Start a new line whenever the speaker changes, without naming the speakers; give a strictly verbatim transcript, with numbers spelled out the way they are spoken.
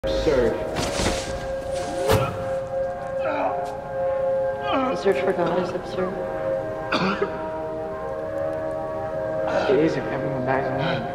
Absurd.
The search for God is absurd.
It is if everyone dies alone.